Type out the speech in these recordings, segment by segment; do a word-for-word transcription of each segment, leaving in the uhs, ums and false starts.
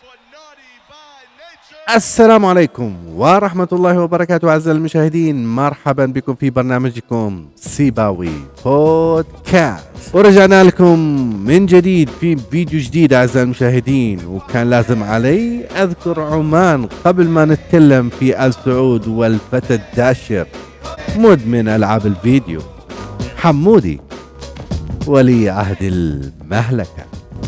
السلام عليكم ورحمة الله وبركاته أعزائي المشاهدين، مرحبا بكم في برنامجكم سيباوي بودكاست، ورجعنا لكم من جديد في فيديو جديد أعزائي المشاهدين. وكان لازم علي أذكر عمان قبل ما نتكلم في آل سعود والفتى الداشر مدمن ألعاب الفيديو حمودي ولي عهد المهلكة،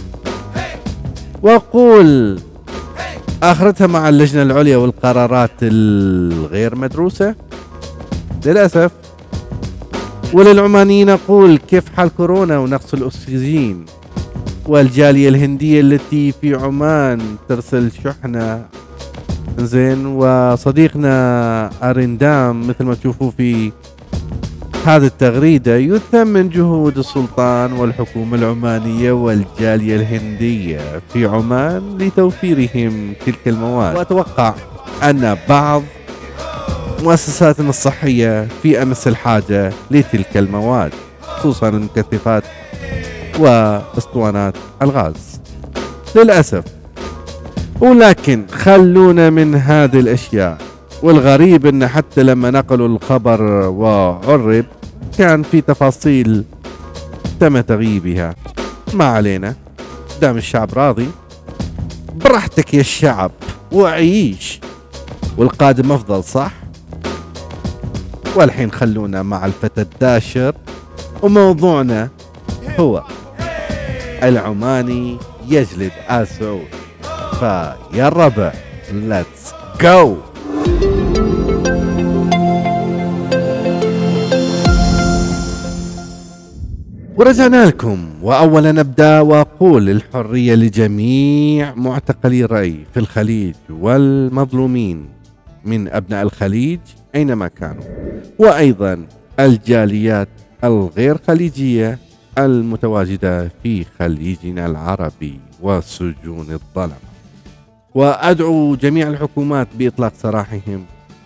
وأقول آخرتها مع اللجنة العليا والقرارات الغير مدروسة للأسف. وللعمانيين أقول كيف حال كورونا ونقص الأكسجين، والجالية الهندية التي في عمان ترسل شحنة زين، وصديقنا أرندام مثل ما تشوفوا في هذه التغريدة يثمن جهود السلطان والحكومة العمانية والجالية الهندية في عمان لتوفيرهم تلك المواد، وأتوقع أن بعض مؤسساتنا الصحية في أمس الحاجة لتلك المواد، خصوصا المكثفات واسطوانات الغاز للأسف. ولكن خلونا من هذه الأشياء. والغريب أن حتى لما نقلوا الخبر وعرب كان في تفاصيل تم تغييبها. ما علينا، دام الشعب راضي براحتك يا الشعب وعيش، والقادم أفضل صح؟ والحين خلونا مع الفتى الداشر، وموضوعنا هو العماني يجلد آل سعود. فيا الربع let's go. ورجعنا لكم، وأولا نبدأ وأقول الحرية لجميع معتقلي الرأي في الخليج والمظلومين من أبناء الخليج أينما كانوا، وأيضا الجاليات الغير خليجية المتواجدة في خليجنا العربي وسجون الظلم. وأدعو جميع الحكومات بإطلاق سراحهم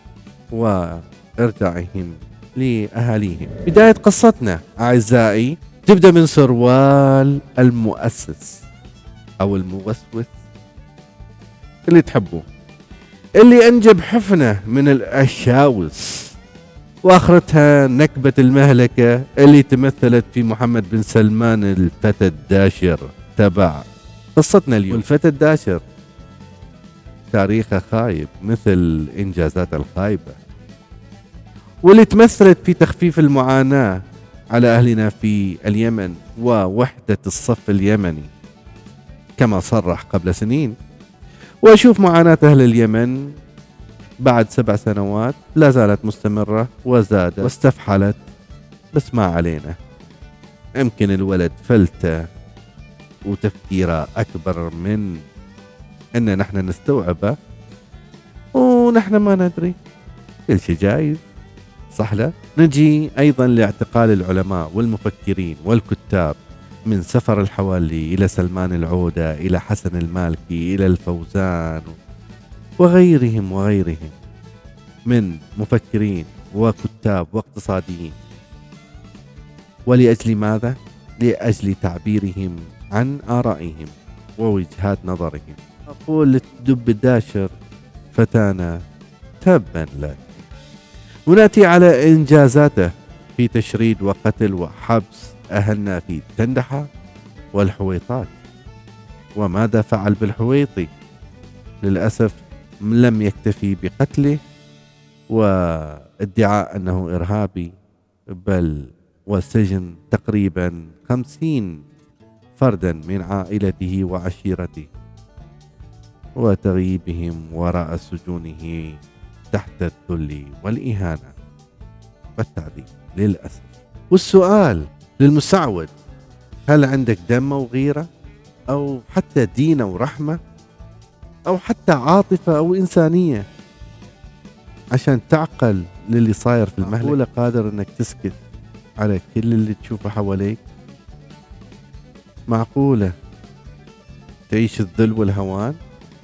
وإرجاعهم لأهاليهم. بداية قصتنا أعزائي تبدأ من سروال المؤسس أو الموسوس اللي تحبوه، اللي أنجب حفنة من الأشاوس، وآخرتها نكبة المهلكة اللي تمثلت في محمد بن سلمان الفتى الداشر تبع قصتنا اليوم. والفتى الداشر تاريخه خايب مثل إنجازات الخايبة، واللي تمثلت في تخفيف المعاناة على أهلنا في اليمن ووحدة الصف اليمني كما صرح قبل سنين. وأشوف معاناة أهل اليمن بعد سبع سنوات لا زالت مستمرة وزادت واستفحلت، بس ما علينا، يمكن الولد فلتة وتفكيره أكبر من أن نحن نستوعبه، ونحن ما ندري، كل شيء جايز صح. لا نجي أيضا لاعتقال العلماء والمفكرين والكتاب، من سفر الحوالي إلى سلمان العودة إلى حسن المالكي إلى الفوزان وغيرهم وغيرهم من مفكرين وكتاب واقتصاديين. ولأجل ماذا؟ لأجل تعبيرهم عن آرائهم ووجهات نظرهم. أقول للدب الداشر فتانا تبا لك. ونأتي على إنجازاته في تشريد وقتل وحبس أهلنا في تندحة والحويطات. وماذا فعل بالحويطي؟ للأسف لم يكتفي بقتله وادعاء أنه إرهابي، بل وسجن تقريبا خمسين فردا من عائلته وعشيرته، وتغييبهم وراء سجونه تحت الذل والإهانة والتعذيب للأسف. والسؤال للمسعود، هل عندك دم وغيرة أو حتى دين ورحمة أو حتى عاطفة أو إنسانية عشان تعقل للي صاير في المهلك؟ معقولة قادر أنك تسكت على كل اللي تشوفه حواليك؟ معقولة تعيش الذل والهوان؟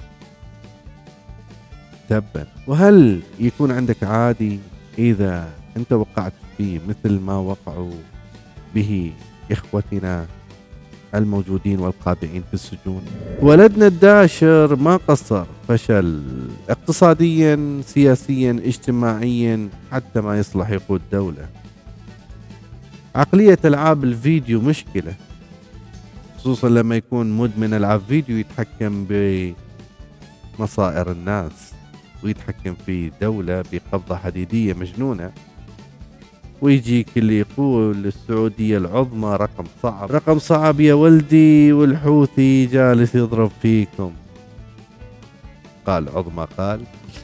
تبا. وهل يكون عندك عادي إذا أنت وقعت فيه مثل ما وقعوا به إخوتنا الموجودين والقابعين في السجون. ولدنا الداشر ما قصر، فشل اقتصاديا سياسيا اجتماعيا حتى ما يصلح يقود دولة. عقلية ألعاب الفيديو مشكلة، خصوصا لما يكون مدمن ألعاب فيديو يتحكم بمصائر الناس ويتحكم في دولة بقبضة حديدية مجنونة. ويجيك اللي يقول السعودية العظمى رقم صعب، رقم صعب يا ولدي، والحوثي جالس يضرب فيكم. قال عظمى قال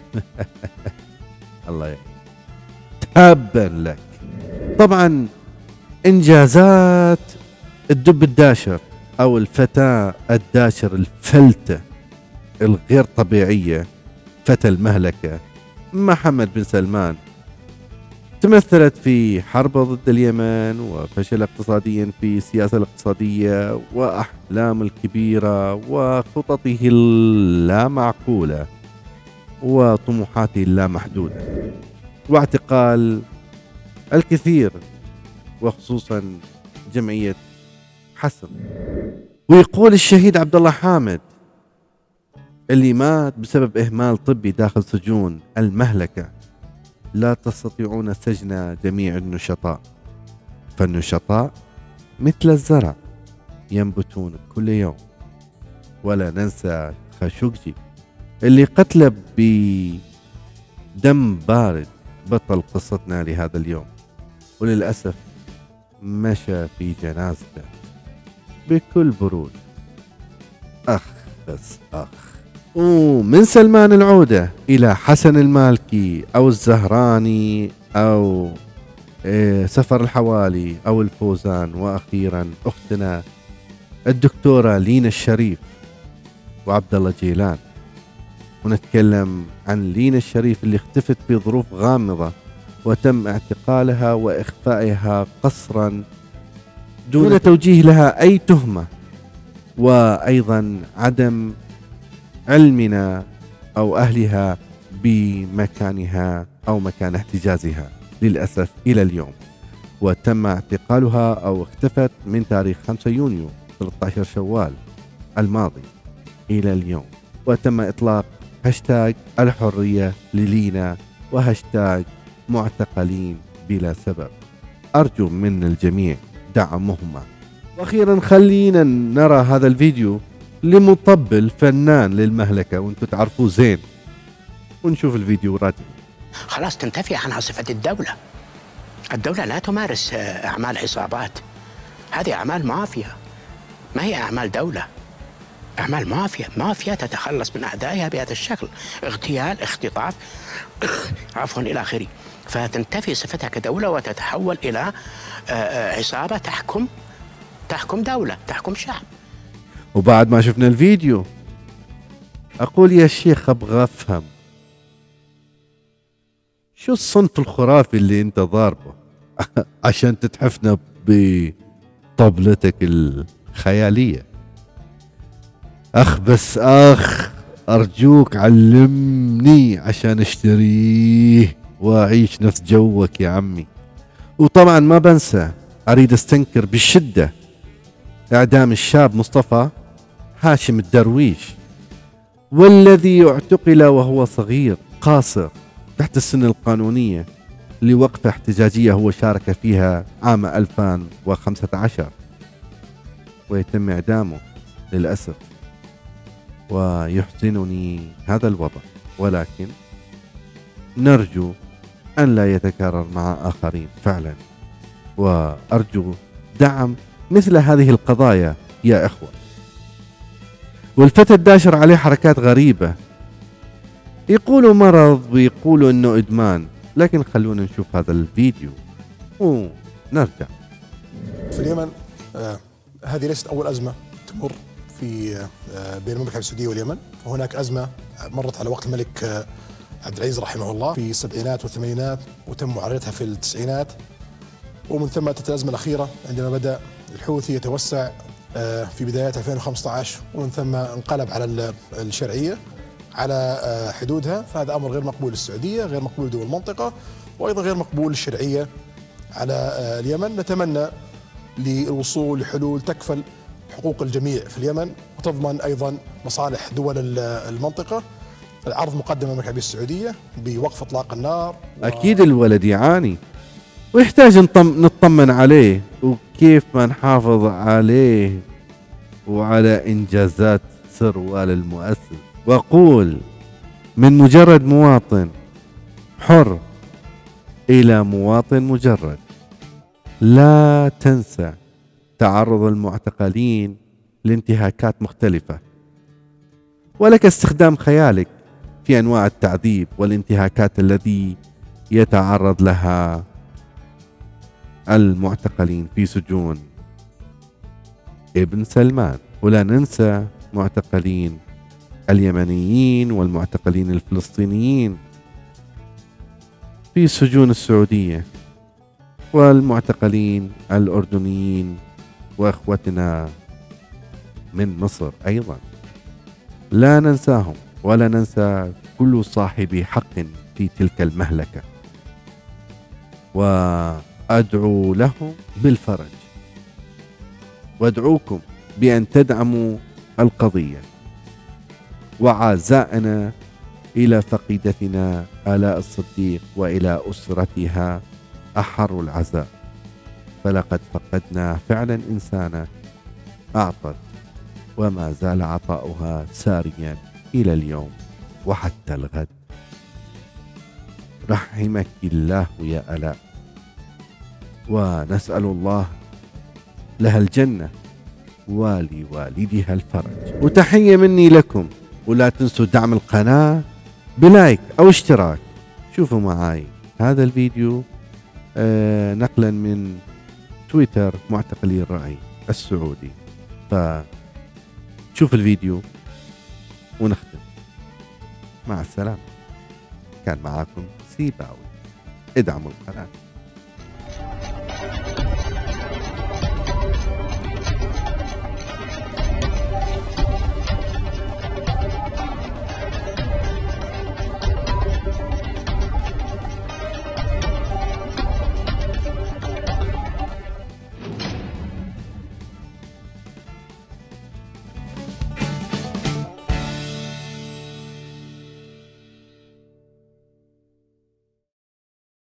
الله يعين. تابا لك. طبعا انجازات الدب الداشر او الفتاة الداشر الفلتة الغير طبيعية، فتى المهلكة محمد بن سلمان، تمثلت في حربه ضد اليمن وفشل اقتصاديا في السياسة الاقتصادية وأحلام الكبيرة وخططه اللامعقولة وطموحاته اللامحدودة واعتقال الكثير وخصوصا جمعية حسن. ويقول الشهيد عبد الله حامد اللي مات بسبب إهمال طبي داخل سجون المهلكة: لا تستطيعون سجن جميع النشطاء، فالنشطاء مثل الزرع ينبتون كل يوم. ولا ننسى خاشقجي اللي قتل بدم بارد بطل قصتنا لهذا اليوم، وللأسف مشى في جنازته بكل برود. أخ بس أخ. ومن سلمان العودة إلى حسن المالكي أو الزهراني أو سفر الحوالي أو الفوزان، وأخيرا أختنا الدكتورة لينا الشريف وعبد الله جيلان. ونتكلم عن لينا الشريف اللي اختفت في ظروف غامضة وتم اعتقالها وإخفائها قسرا دون توجيه لها أي تهمة، وأيضا عدم علمنا أو أهلها بمكانها أو مكان احتجازها للأسف إلى اليوم. وتم اعتقالها أو اختفت من تاريخ خمسة يونيو ثلاثة عشر شوال الماضي إلى اليوم. وتم إطلاق هاشتاج الحرية للينا وهاشتاج معتقلين بلا سبب. أرجو من الجميع دعمهما. وأخيرا خلينا نرى هذا الفيديو لمطبل فنان للمهلكة وانتم تعرفوه زين، ونشوف الفيديو راجع. خلاص تنتفي عنها صفة الدولة. الدولة لا تمارس أعمال عصابات، هذه أعمال مافيا، ما هي أعمال دولة، أعمال مافيا. مافيا تتخلص من أعدائها بهذا الشكل: اغتيال، اختطاف عفوا إلى آخره. فتنتفي صفتها كدولة وتتحول إلى عصابة تحكم تحكم دولة، تحكم شعب. وبعد ما شفنا الفيديو أقول يا شيخ أبغى أفهم شو الصنف الخرافي اللي أنت ضاربه عشان تتحفنا بطبلتك الخيالية. أخ بس أخ، أرجوك علمني عشان أشتريه وأعيش نفس جوك يا عمي. وطبعا ما بنسى أريد أستنكر بالشدة إعدام الشاب مصطفى هاشم الدرويش، والذي اعتقل وهو صغير قاصر تحت السن القانونية لوقفة احتجاجية هو شارك فيها عام ألفين وخمسة عشر، ويتم إعدامه للأسف. ويحزنني هذا الوضع، ولكن نرجو أن لا يتكرر مع آخرين فعلا، وأرجو دعم مثل هذه القضايا يا إخوة. والفتى الداشر عليه حركات غريبة، يقولوا مرض ويقولوا إنه إدمان، لكن خلونا نشوف هذا الفيديو ونرجع. في اليمن آه هذه ليست أول أزمة تمر في آه بين المملكة السعودية واليمن، فهناك أزمة مرت على وقت الملك آه عبد العزيز رحمه الله في السبعينات والثمانينات، وتم معالجتها في التسعينات. ومن ثم أتت الأزمة الأخيرة عندما بدأ الحوثي يتوسع في بدايات ألفين وخمسة عشر، ومن ثم انقلب على الشرعية على حدودها. فهذا أمر غير مقبول للسعودية، غير مقبول لدول المنطقة، وأيضا غير مقبول للشرعية على اليمن. نتمنى للوصول لحلول تكفل حقوق الجميع في اليمن، وتضمن أيضا مصالح دول المنطقة. العرض مقدم المملكة العربية السعودية بوقف إطلاق النار و... أكيد الولد يعاني ويحتاج نطم... نطمن عليه، وكيف ما نحافظ عليه وعلى إنجازات سروال المؤسس. وأقول من مجرد مواطن حر إلى مواطن مجرد، لا تنسى تعرض المعتقلين لانتهاكات مختلفة، ولك استخدام خيالك في أنواع التعذيب والانتهاكات التي يتعرض لها المعتقلين في سجون ابن سلمان. ولا ننسى معتقلين اليمنيين والمعتقلين الفلسطينيين في سجون السعودية، والمعتقلين الأردنيين وأخوتنا من مصر أيضا، لا ننساهم ولا ننسى كل صاحب حق في تلك المهلكة، وأدعو لهم بالفرج، وأدعوكم بأن تدعموا القضية. وعزائنا إلى فقيدتنا آلاء الصديق وإلى أسرتها أحر العزاء، فلقد فقدنا فعلا إنسانا أعطت وما زال عطاؤها ساريا إلى اليوم وحتى الغد. رحمك الله يا آلاء، ونسأل الله لها الجنة ولوالدها الفرج. وتحية مني لكم، ولا تنسوا دعم القناة بلايك أو اشتراك. شوفوا معاي هذا الفيديو آه نقلا من تويتر معتقلي الرأي السعودي، فشوف الفيديو ونختم. مع السلامة. كان معاكم سيباوي. ادعموا القناة.